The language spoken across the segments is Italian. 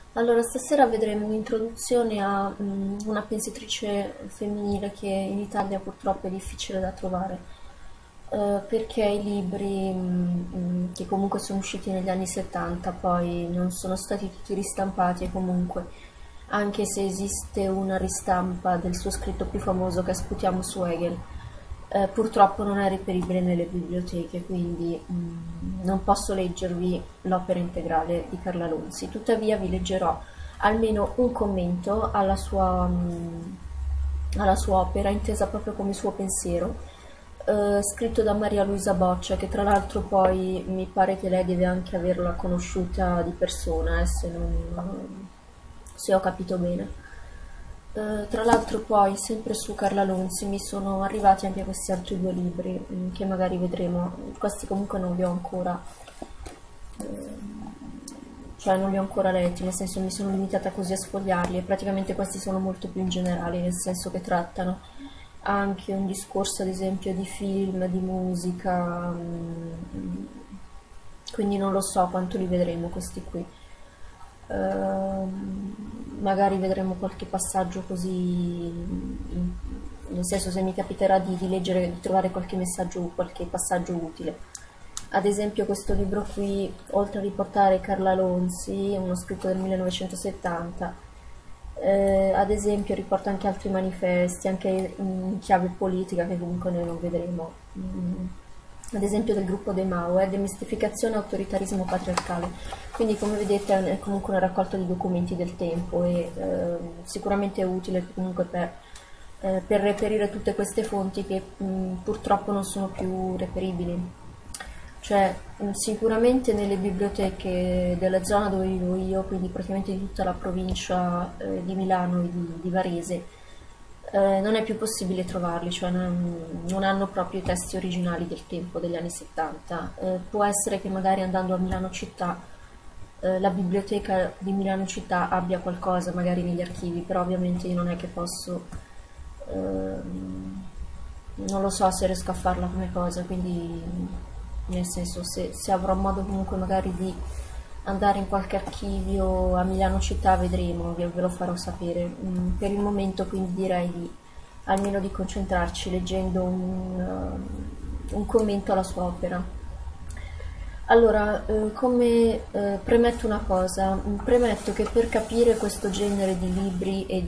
Allora, stasera vedremo un'introduzione a una pensatrice femminile che in Italia purtroppo è difficile da trovare, perché i libri che comunque sono usciti negli anni 70 poi non sono stati tutti ristampati e comunque, anche se esiste una ristampa del suo scritto più famoso che è Sputiamo su Hegel, purtroppo non è reperibile nelle biblioteche, quindi non posso leggervi l'opera integrale di Carla Lonzi. Tuttavia vi leggerò almeno un commento alla sua opera, intesa proprio come suo pensiero, scritto da Maria Luisa Boccia, che tra l'altro poi mi pare che lei deve anche averla conosciuta di persona, se ho capito bene. Tra l'altro poi, sempre su Carla Lonzi, mi sono arrivati anche questi altri due libri, che magari vedremo. Questi comunque non li ho ancora, cioè non li ho ancora letti, nel senso mi sono limitata così a sfogliarli, e praticamente questi sono molto più in generale, nel senso che trattano anche un discorso, ad esempio, di film, di musica, quindi non lo so quanto li vedremo questi qui. Magari vedremo qualche passaggio così, nel senso, se mi capiterà di leggere, di trovare qualche messaggio, qualche passaggio utile. Ad esempio questo libro qui, oltre a riportare Carla Lonzi, uno scritto del 1970, ad esempio riporta anche altri manifesti, anche in chiave politica, che comunque noi non vedremo. Ad esempio del gruppo dei Mao, Demistificazione e autoritarismo patriarcale. Quindi, come vedete, è comunque una raccolta di documenti del tempo e sicuramente è utile comunque per reperire tutte queste fonti che purtroppo non sono più reperibili. Cioè, sicuramente nelle biblioteche della zona dove vivo io, quindi praticamente di tutta la provincia di Milano e di Varese, non è più possibile trovarli, cioè non hanno proprio i testi originali del tempo, degli anni 70. Può essere che magari andando a Milano città, la biblioteca di Milano città abbia qualcosa magari negli archivi, però ovviamente io non è che posso, non lo so se riesco a farla come cosa, quindi nel senso, se avrò modo comunque magari di andare in qualche archivio a Milano città vedremo, ve lo farò sapere. Per il momento quindi direi almeno di concentrarci leggendo un commento alla sua opera. Allora, come premetto una cosa, premetto che per capire questo genere di libri e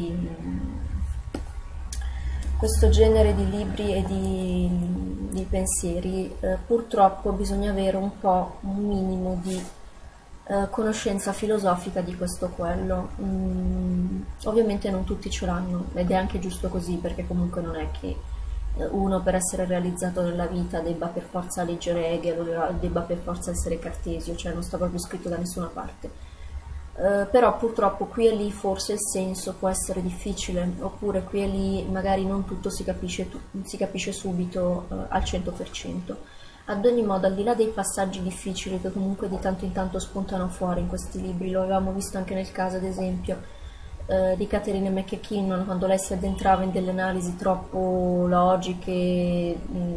di pensieri, purtroppo bisogna avere un minimo di conoscenza filosofica di questo o quello. Ovviamente non tutti ce l'hanno ed è anche giusto così, perché comunque non è che uno per essere realizzato nella vita debba per forza leggere Hegel o debba per forza essere Cartesio, cioè non sta proprio scritto da nessuna parte. Però purtroppo qui e lì forse il senso può essere difficile, oppure qui e lì magari non tutto si capisce subito al 100%. Ad ogni modo, al di là dei passaggi difficili che comunque di tanto in tanto spuntano fuori in questi libri, lo avevamo visto anche nel caso, ad esempio, di Catherine McKinnon, quando lei si addentrava in delle analisi troppo logiche,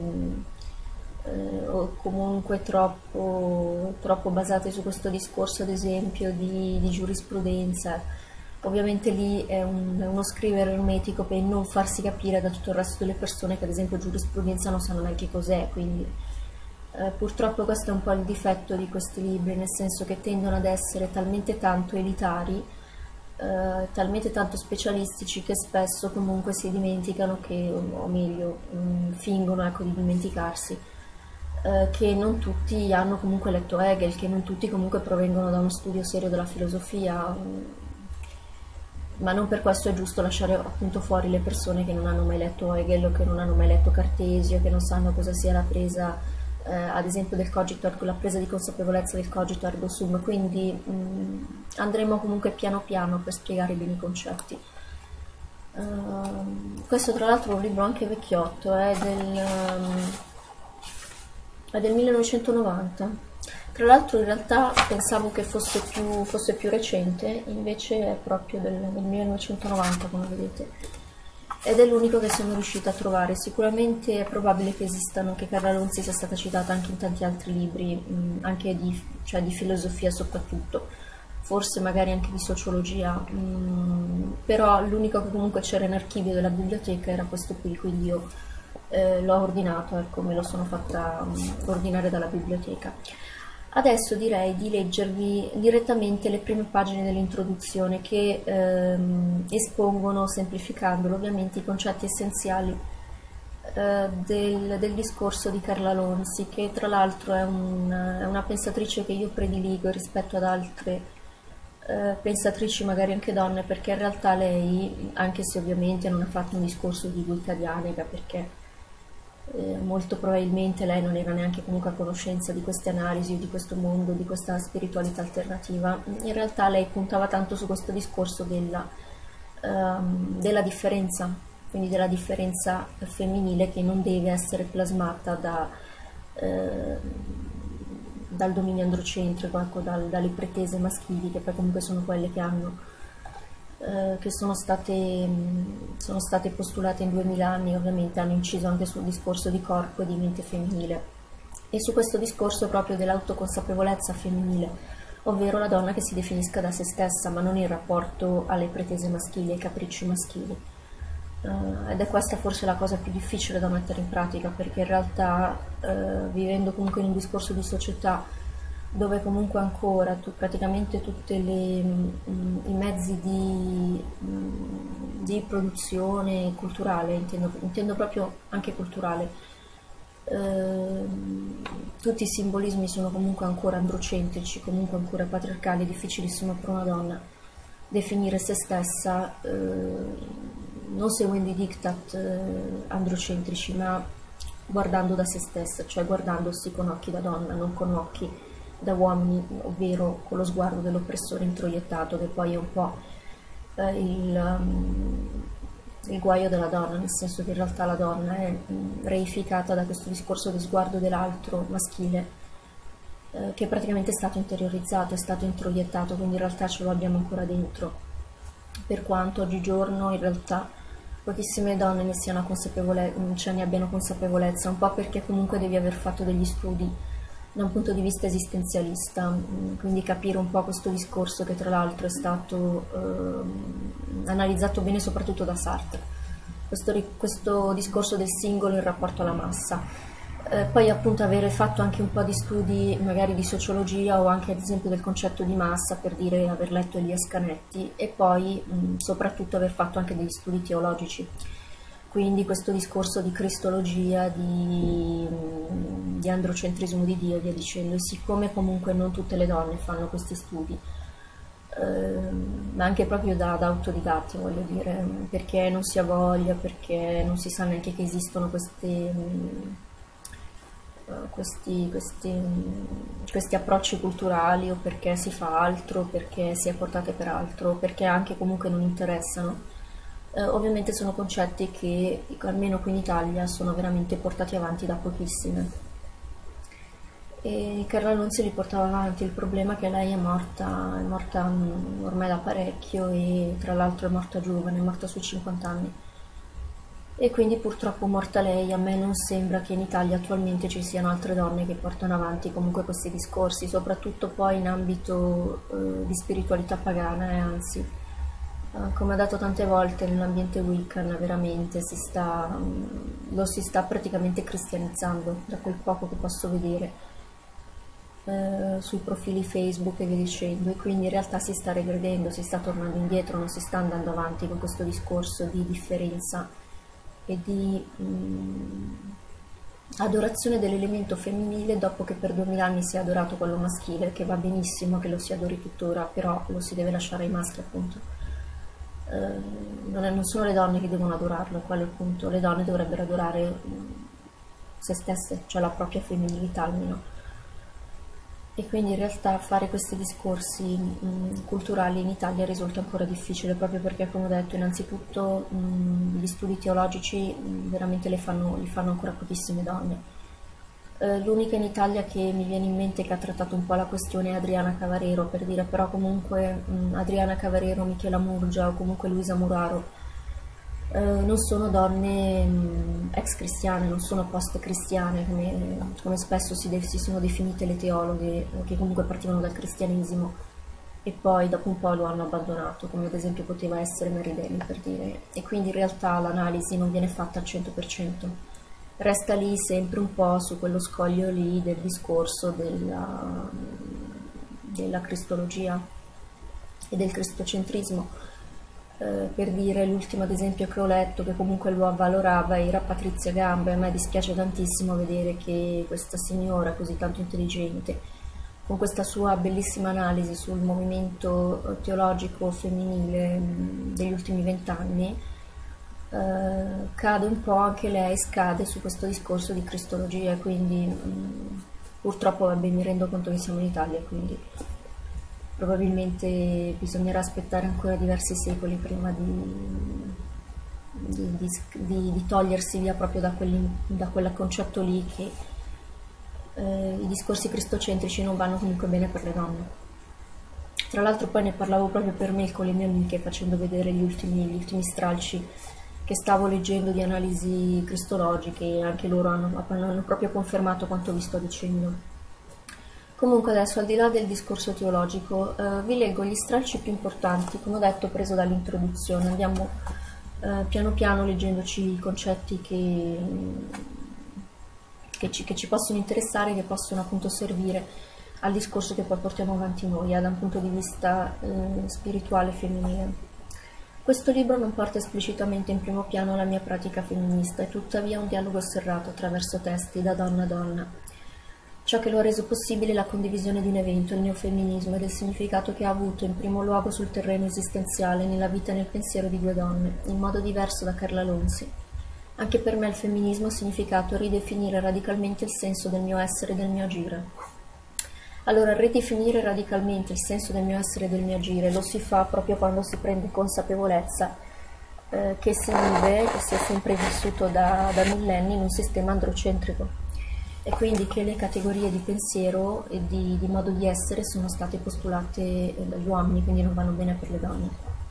o comunque troppo basate su questo discorso, ad esempio, di giurisprudenza. Ovviamente lì è uno scrivere ermetico per non farsi capire da tutto il resto delle persone che ad esempio giurisprudenza non sanno neanche cos'è, quindi purtroppo questo è un po' il difetto di questi libri, nel senso che tendono ad essere talmente tanto elitari, talmente tanto specialistici, che spesso comunque si dimenticano che, o meglio, fingono, ecco, di dimenticarsi, che non tutti hanno comunque letto Hegel, che non tutti comunque provengono da uno studio serio della filosofia, ma non per questo è giusto lasciare appunto fuori le persone che non hanno mai letto Hegel o che non hanno mai letto Cartesio, che non sanno cosa sia la presa, ad esempio, del cogito, la presa di consapevolezza del cogito ergo sum. Quindi andremo comunque piano piano per spiegare bene i concetti. Questo tra l'altro è un libro anche vecchiotto, è del 1990. Tra l'altro in realtà pensavo che fosse più recente, invece è proprio del 1990, come vedete. Ed è l'unico che sono riuscita a trovare. Sicuramente è probabile che esistano, che Carla Lonzi sia stata citata anche in tanti altri libri, anche cioè di filosofia soprattutto. forse magari anche di sociologia, però l'unico che comunque c'era in archivio della biblioteca era questo qui, quindi io l'ho ordinato, ecco, me lo sono fatta ordinare dalla biblioteca. Adesso direi di leggervi direttamente le prime pagine dell'introduzione che espongono, semplificandolo ovviamente, i concetti essenziali del discorso di Carla Lonzi, che tra l'altro è una pensatrice che io prediligo rispetto ad altre pensatrici, magari anche donne, perché in realtà lei, anche se ovviamente non ha fatto un discorso di Guicadianica, perché molto probabilmente lei non era neanche comunque a conoscenza di queste analisi, di questo mondo, di questa spiritualità alternativa, in realtà lei puntava tanto su questo discorso della differenza, quindi della differenza femminile che non deve essere plasmata dal dominio androcentrico, ecco, dalle pretese maschili, che poi comunque sono quelle che sono state postulate in 2000 anni, ovviamente hanno inciso anche sul discorso di corpo e di mente femminile e su questo discorso proprio dell'autoconsapevolezza femminile, ovvero la donna che si definisca da se stessa, ma non in rapporto alle pretese maschili, ai capricci maschili. Ed è questa forse la cosa più difficile da mettere in pratica, perché in realtà vivendo comunque in un discorso di società dove comunque ancora praticamente tutti i mezzi di produzione culturale, intendo proprio anche culturale, tutti i simbolismi sono comunque ancora androcentrici, comunque ancora patriarcali, è difficilissimo per una donna definire se stessa non seguendo i diktat androcentrici, ma guardando da se stessa, cioè guardandosi con occhi da donna, non con occhi da uomini, ovvero con lo sguardo dell'oppressore introiettato, che poi è un po' il guaio della donna, nel senso che in realtà la donna è reificata da questo discorso di sguardo dell'altro maschile, che praticamente è stato interiorizzato, è stato introiettato, quindi in realtà ce lo abbiamo ancora dentro, per quanto oggigiorno in realtà pochissime donne ne abbiano consapevolezza, un po' perché comunque devi aver fatto degli studi da un punto di vista esistenzialista, quindi capire un po' questo discorso che tra l'altro è stato analizzato bene soprattutto da Sartre, questo discorso del singolo in rapporto alla massa. Poi appunto avere fatto anche un po' di studi magari di sociologia o anche ad esempio del concetto di massa, per dire aver letto Elias Canetti, e poi soprattutto aver fatto anche degli studi teologici. Quindi questo discorso di cristologia, di androcentrismo di Dio e via dicendo, e siccome comunque non tutte le donne fanno questi studi, ma anche proprio da autodidatte, voglio dire, perché non si ha voglia, perché non si sa neanche che esistono questi approcci culturali, o perché si fa altro, perché si è portate per altro, perché anche comunque non interessano. Ovviamente sono concetti che, almeno qui in Italia, sono veramente portati avanti da pochissime. E Carla Nunzi li portava avanti, il problema è che lei è morta ormai da parecchio, e tra l'altro è morta giovane, è morta sui 50 anni. E quindi purtroppo morta lei, a me non sembra che in Italia attualmente ci siano altre donne che portano avanti comunque questi discorsi, soprattutto poi in ambito di spiritualità pagana, e anzi, come ho detto tante volte, nell'ambiente Wiccan veramente lo si sta praticamente cristianizzando, da quel poco che posso vedere sui profili Facebook e via dicendo, e quindi in realtà si sta regredendo, si sta tornando indietro, non si sta andando avanti con questo discorso di differenza e di adorazione dell'elemento femminile, dopo che per 2000 anni si è adorato quello maschile, che va benissimo che lo si adori tuttora, però lo si deve lasciare ai maschi, appunto. Non sono le donne che devono adorarlo, è quello il punto. Le donne dovrebbero adorare se stesse, cioè la propria femminilità almeno. E quindi in realtà fare questi discorsi culturali in Italia risulta ancora difficile, proprio perché, come ho detto, innanzitutto gli studi teologici veramente li fanno ancora pochissime donne. L'unica in Italia che mi viene in mente che ha trattato un po' la questione è Adriana Cavarero, per dire, però comunque Adriana Cavarero, Michela Murgia o comunque Luisa Muraro non sono donne ex cristiane, non sono post cristiane come spesso si sono definite le teologhe che comunque partivano dal cristianesimo. e poi dopo un po' lo hanno abbandonato, come ad esempio poteva essere Mary Daly, per dire, e quindi in realtà l'analisi non viene fatta al 100%, resta lì sempre un po' su quello scoglio lì del discorso della cristologia e del cristocentrismo. Per dire, l'ultimo ad esempio che ho letto, che comunque lo avvalorava, era Patrizia Gamba, e a me dispiace tantissimo vedere che questa signora così tanto intelligente, con questa sua bellissima analisi sul movimento teologico femminile degli ultimi 20 anni, cade un po' anche lei, scade su questo discorso di cristologia, quindi purtroppo vabbè, mi rendo conto che siamo in Italia, quindi probabilmente bisognerà aspettare ancora diversi secoli prima di togliersi via proprio da quel concetto lì che i discorsi cristocentrici non vanno comunque bene per le donne. Tra l'altro poi ne parlavo proprio per me con le mie amiche, facendo vedere gli ultimi stralci che stavo leggendo di analisi cristologiche, e anche loro hanno proprio confermato quanto vi sto dicendo. Comunque adesso, al di là del discorso teologico, vi leggo gli stralci più importanti, come ho detto, preso dall'introduzione. Andiamo piano piano leggendoci i concetti che ci possono interessare, che possono appunto servire al discorso che poi portiamo avanti noi, da un punto di vista spirituale femminile. Questo libro non porta esplicitamente in primo piano la mia pratica femminista, è tuttavia un dialogo serrato attraverso testi da donna a donna. Ciò che lo ha reso possibile è la condivisione di un evento, il neofemminismo, e del significato che ha avuto in primo luogo sul terreno esistenziale, nella vita e nel pensiero di due donne, in modo diverso da Carla Lonzi. Anche per me il femminismo ha significato ridefinire radicalmente il senso del mio essere e del mio agire. Allora, ridefinire radicalmente il senso del mio essere e del mio agire lo si fa proprio quando si prende consapevolezza che si vive e si è sempre vissuto da millenni in un sistema androcentrico, e quindi che le categorie di pensiero e di modo di essere sono state postulate dagli uomini, quindi non vanno bene per le donne.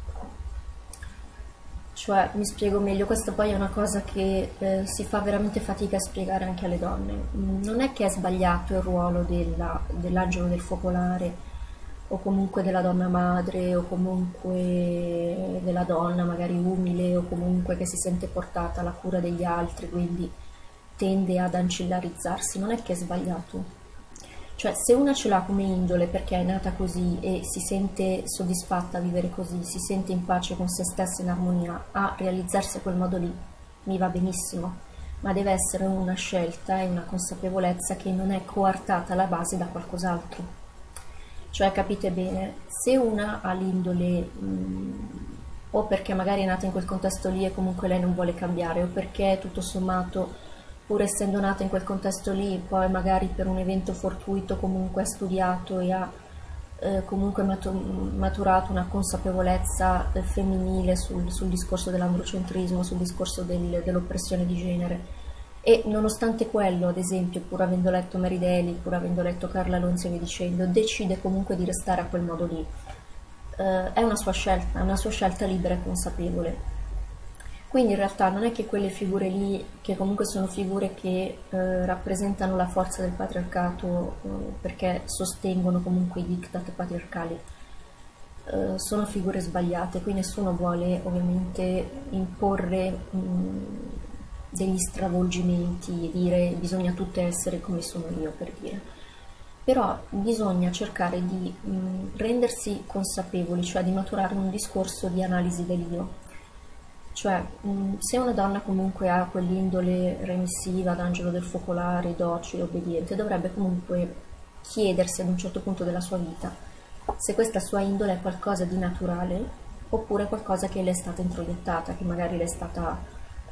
Cioè, mi spiego meglio, questa poi è una cosa che si fa veramente fatica a spiegare anche alle donne. Non è che è sbagliato il ruolo dell'angelo del focolare, o comunque della donna madre, o comunque della donna magari umile, o comunque che si sente portata alla cura degli altri, quindi tende ad ancillarizzarsi. Non è che è sbagliato. Cioè, se una ce l'ha come indole perché è nata così e si sente soddisfatta a vivere così, si sente in pace con se stessa, in armonia, a realizzarsi a quel modo lì, mi va benissimo, ma deve essere una scelta e una consapevolezza che non è coartata alla base da qualcos'altro. Cioè, capite bene, se una ha l'indole o perché magari è nata in quel contesto lì e comunque lei non vuole cambiare, o perché tutto sommato, pur essendo nata in quel contesto lì, poi magari per un evento fortuito comunque ha studiato e ha comunque maturato una consapevolezza femminile sul discorso dell'androcentrismo, sul discorso dell'oppressione di genere. E nonostante quello, ad esempio, pur avendo letto Mary Daly, pur avendo letto Carla Lonzi e via dicendo, decide comunque di restare a quel modo lì. È una sua scelta libera e consapevole. Quindi in realtà non è che quelle figure lì, che comunque sono figure che rappresentano la forza del patriarcato perché sostengono comunque i diktat patriarcali, sono figure sbagliate. Qui nessuno vuole ovviamente imporre degli stravolgimenti e dire bisogna tutte essere come sono io, per dire. Però bisogna cercare di rendersi consapevoli, cioè di maturare un discorso di analisi dell'io. Cioè, se una donna comunque ha quell'indole remissiva, d'angelo del focolare, docile, obbediente, dovrebbe comunque chiedersi ad un certo punto della sua vita se questa sua indole è qualcosa di naturale oppure qualcosa che le è stata introiettata, che magari è stata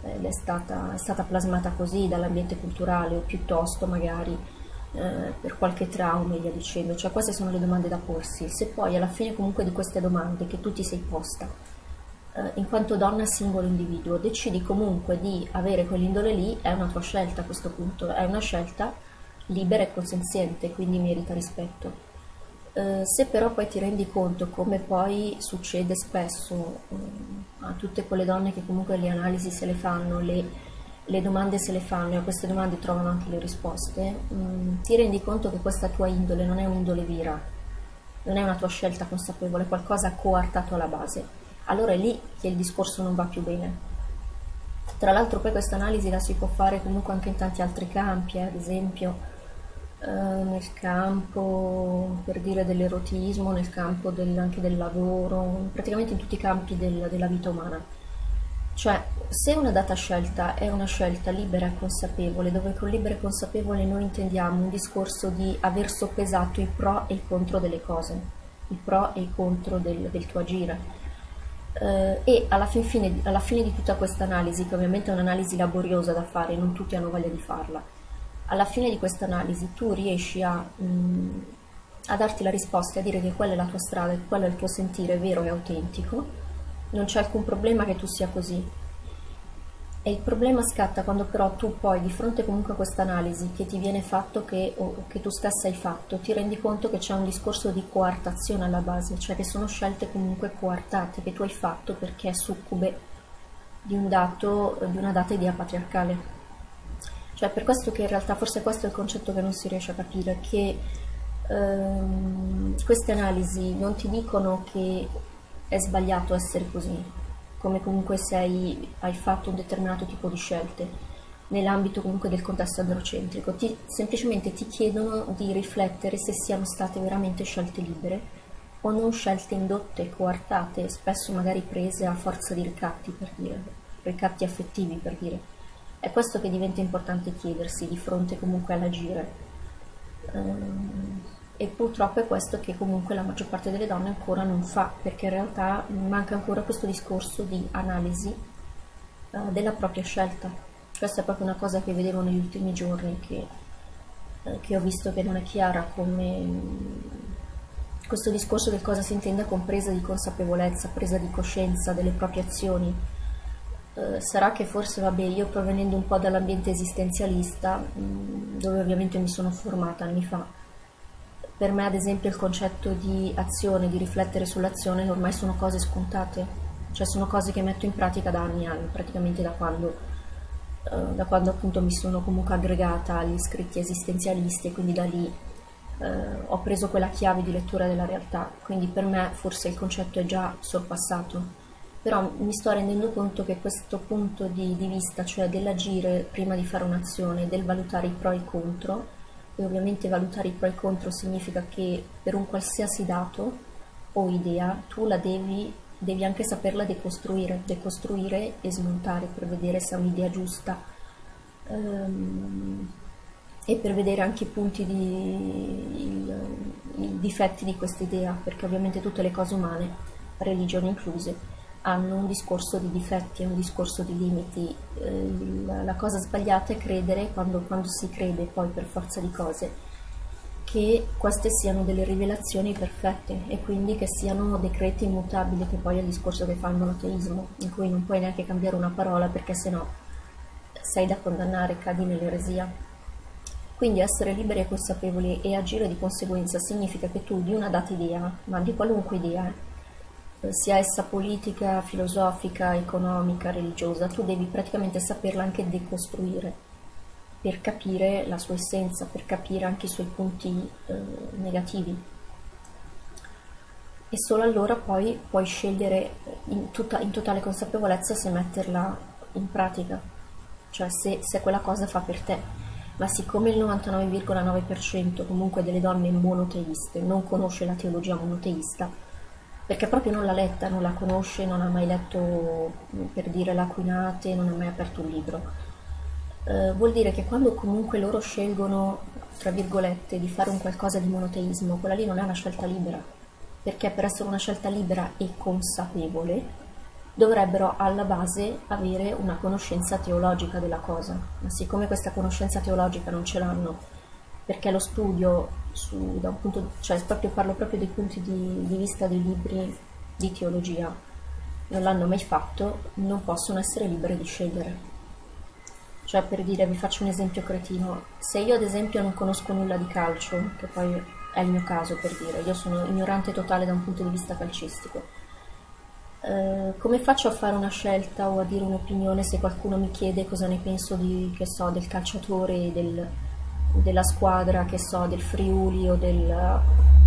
plasmata così dall'ambiente culturale, o piuttosto magari per qualche trauma e via dicendo. Cioè, queste sono le domande da porsi. Se poi alla fine comunque di queste domande che tu ti sei posta, in quanto donna singolo individuo, decidi comunque di avere quell'indole lì, è una tua scelta a questo punto, è una scelta libera e consenziente, quindi merita rispetto. Se però poi ti rendi conto, come poi succede spesso a tutte quelle donne che comunque le analisi se le fanno, le domande se le fanno e a queste domande trovano anche le risposte, ti rendi conto che questa tua indole non è un'indole vera, non è una tua scelta consapevole, è qualcosa coartato alla base. Allora è lì che il discorso non va più bene. Tra l'altro poi questa analisi la si può fare comunque anche in tanti altri campi, ad esempio nel campo, per dire, dell'erotismo, nel campo anche del lavoro, praticamente in tutti i campi della vita umana. Cioè, se una data scelta è una scelta libera e consapevole, dove con libera e consapevole noi intendiamo un discorso di aver soppesato i pro e i contro delle cose, i pro e i contro del tuo agire. E alla fine di tutta questa analisi, che ovviamente è un'analisi laboriosa da fare, non tutti hanno voglia di farla, alla fine di questa analisi tu riesci a darti la risposta, a dire che quella è la tua strada, che quello è il tuo sentire vero e autentico, non c'è alcun problema che tu sia così. E il problema scatta quando però tu poi, di fronte comunque a questa analisi che ti viene fatto, o che tu stessa hai fatto, ti rendi conto che c'è un discorso di coartazione alla base, cioè che sono scelte comunque coartate, che tu hai fatto perché è succube di una data idea patriarcale. Cioè, per questo che in realtà forse questo è il concetto che non si riesce a capire, che queste analisi non ti dicono che è sbagliato essere così, come comunque se hai fatto un determinato tipo di scelte, nell'ambito comunque del contesto androcentrico, semplicemente ti chiedono di riflettere se siano state veramente scelte libere o non scelte indotte, coartate, spesso magari prese a forza di ricatti, per dire, ricatti affettivi, per dire. È questo che diventa importante chiedersi di fronte comunque all'agire. E purtroppo è questo che comunque la maggior parte delle donne ancora non fa, perché in realtà manca ancora questo discorso di analisi della propria scelta. Questa è proprio una cosa che vedevo negli ultimi giorni, che ho visto che non è chiara, come questo discorso del cosa si intenda con presa di consapevolezza, presa di coscienza delle proprie azioni. Sarà che forse, vabbè, io provenendo un po' dall'ambiente esistenzialista, dove ovviamente mi sono formata anni fa, per me ad esempio il concetto di azione, di riflettere sull'azione, ormai sono cose scontate, cioè sono cose che metto in pratica da anni e anni, praticamente da quando appunto mi sono comunque aggregata agli scritti esistenzialisti, e quindi da lì ho preso quella chiave di lettura della realtà, quindi per me forse il concetto è già sorpassato. Però mi sto rendendo conto che questo punto di vista, cioè dell'agire prima di fare un'azione, del valutare i pro e i contro, e ovviamente valutare i pro e i contro significa che per un qualsiasi dato o idea tu la devi anche saperla decostruire e smontare per vedere se è un'idea giusta, e per vedere anche i punti i difetti di questa idea, perché ovviamente tutte le cose umane, religioni incluse, hanno un discorso di difetti, un discorso di limiti. La cosa sbagliata è credere, quando si crede poi per forza di cose, che queste siano delle rivelazioni perfette e quindi che siano decreti immutabili, che poi è il discorso che fa il monoteismo, in cui non puoi neanche cambiare una parola perché sennò sei da condannare, cadi nell'eresia. Quindi essere liberi e consapevoli e agire di conseguenza significa che tu di una data idea, ma di qualunque idea, sia essa politica, filosofica, economica, religiosa, tu devi praticamente saperla anche decostruire per capire la sua essenza, per capire anche i suoi punti negativi. E solo allora poi puoi scegliere in totale consapevolezza se metterla in pratica, cioè se quella cosa fa per te. Ma siccome il 99,9% comunque delle donne monoteiste non conosce la teologia monoteista, perché proprio non l'ha letta, non la conosce, non ha mai letto, per dire, l'Aquinate, non ha mai aperto un libro. Vuol dire che quando comunque loro scelgono, tra virgolette, di fare un qualcosa di monoteismo, quella lì non è una scelta libera, perché per essere una scelta libera e consapevole dovrebbero alla base avere una conoscenza teologica della cosa, ma siccome questa conoscenza teologica non ce l'hanno, perché lo studio da un punto, cioè parlo proprio dei punti di vista dei libri di teologia, non l'hanno mai fatto, non possono essere libere di scegliere. Cioè, per dire, vi faccio un esempio cretino: se io ad esempio non conosco nulla di calcio, che poi è il mio caso, per dire, io sono ignorante totale da un punto di vista calcistico, come faccio a fare una scelta o a dire un'opinione se qualcuno mi chiede cosa ne penso del calciatore, della squadra, del Friuli o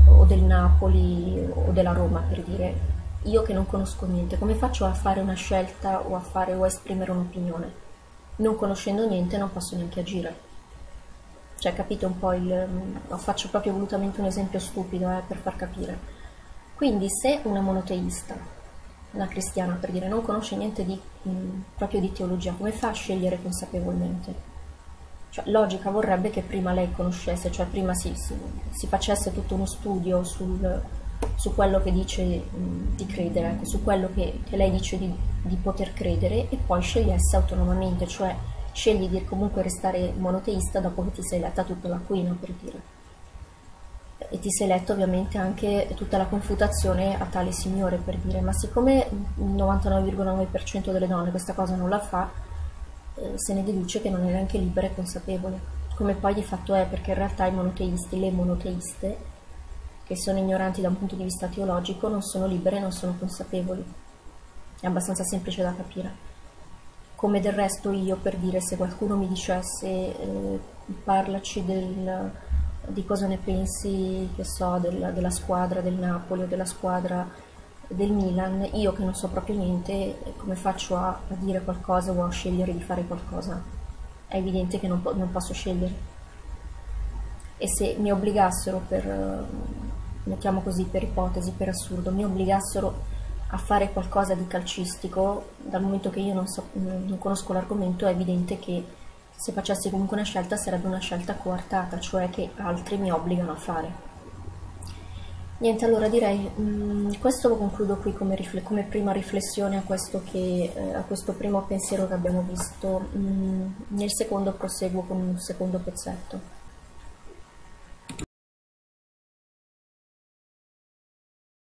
o del Napoli o della Roma, per dire. Io che non conosco niente, come faccio a fare una scelta o a esprimere un'opinione? Non conoscendo niente non posso neanche agire. Cioè, capite un po' faccio proprio volutamente un esempio stupido, per far capire. Quindi, se una monoteista, una cristiana per dire, non conosce niente proprio di teologia, come fa a scegliere consapevolmente? Cioè, logica vorrebbe che prima lei conoscesse, cioè prima si facesse tutto uno studio su quello che dice di credere, ecco, su quello che lei dice di poter credere, e poi scegliesse autonomamente, cioè scegli di comunque restare monoteista dopo che ti sei letta tutta la Quina, per dire. E ti sei letto ovviamente anche tutta la confutazione a tale signore, per dire, ma siccome il 99,9% delle donne questa cosa non la fa, se ne deduce che non è neanche libera e consapevole, come poi di fatto è, perché in realtà i monoteisti, le monoteiste, che sono ignoranti da un punto di vista teologico, non sono libere e non sono consapevoli. È abbastanza semplice da capire. Come del resto io, per dire, se qualcuno mi dicesse parlaci di cosa ne pensi, che so, della squadra del Napoli o della squadra del Milan, io che non so proprio niente, come faccio a dire qualcosa o a scegliere di fare qualcosa? È evidente che non posso scegliere. E se mi obbligassero mettiamo così, per ipotesi, per assurdo, mi obbligassero a fare qualcosa di calcistico, dal momento che io non conosco l'argomento, è evidente che se facessi comunque una scelta sarebbe una scelta coartata, cioè che altri mi obbligano a fare. Niente, allora direi, questo lo concludo qui come prima riflessione a questo primo pensiero che abbiamo visto. Nel secondo proseguo con un secondo pezzetto.